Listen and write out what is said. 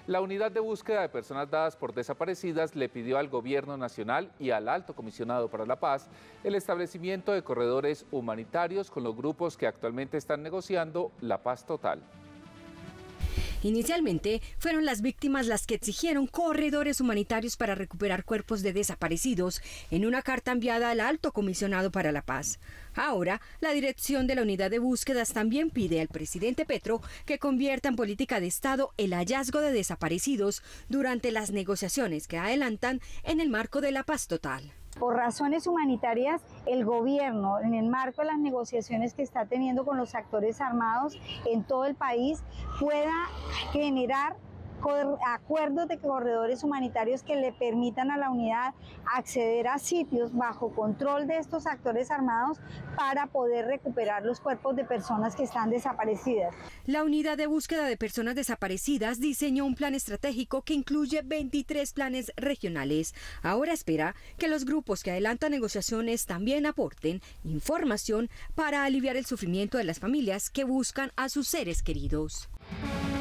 La Unidad de Búsqueda de Personas Dadas por Desaparecidas le pidió al Gobierno Nacional y al Alto Comisionado para la Paz el establecimiento de corredores humanitarios con los grupos que actualmente están negociando la paz total. Inicialmente fueron las víctimas las que exigieron corredores humanitarios para recuperar cuerpos de desaparecidos en una carta enviada al Alto Comisionado para la Paz. Ahora, la dirección de la Unidad de Búsquedas también pide al presidente Petro que convierta en política de Estado el hallazgo de desaparecidos durante las negociaciones que adelantan en el marco de la paz total. Por razones humanitarias, el gobierno, en el marco de las negociaciones que está teniendo con los actores armados en todo el país, pueda generar acuerdos de corredores humanitarios que le permitan a la unidad acceder a sitios bajo control de estos actores armados para poder recuperar los cuerpos de personas que están desaparecidas. La Unidad de Búsqueda de Personas Desaparecidas diseñó un plan estratégico que incluye 23 planes regionales. Ahora espera que los grupos que adelantan negociaciones también aporten información para aliviar el sufrimiento de las familias que buscan a sus seres queridos.